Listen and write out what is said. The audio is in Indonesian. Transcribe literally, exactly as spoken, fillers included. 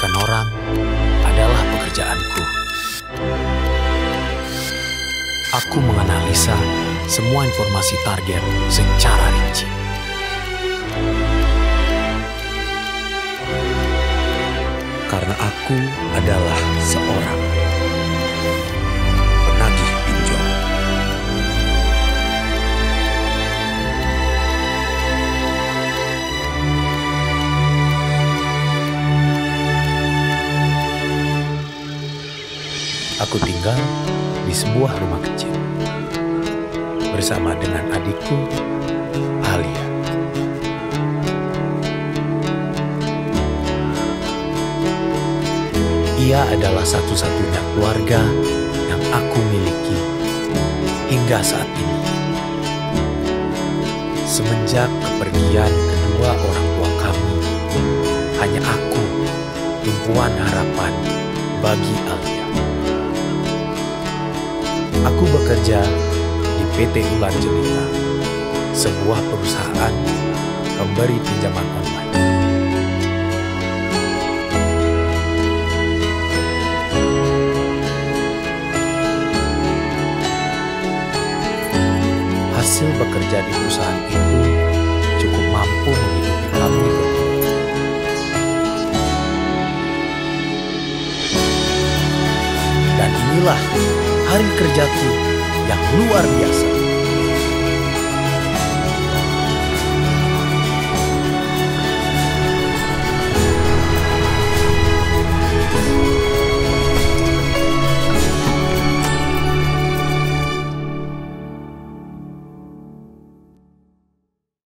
memikirkan orang adalah pekerjaanku. Aku menganalisa semua informasi target secara rinci. Karena aku adalah seorang penagih pinjol. Aku tinggal di sebuah rumah kecil bersama dengan adikku, Alia. Ia adalah satu-satunya keluarga yang aku miliki hingga saat ini. Semenjak kepergian kedua orang tua kami, hanya aku tumpuan harapan bagi Alia. Aku bekerja di P T Ular Jelita, sebuah perusahaan pemberi pinjaman online. Hasil bekerja di perusahaan itu cukup mampu menghidupi kami berdua. Dan inilah hari kerjaku yang luar biasa.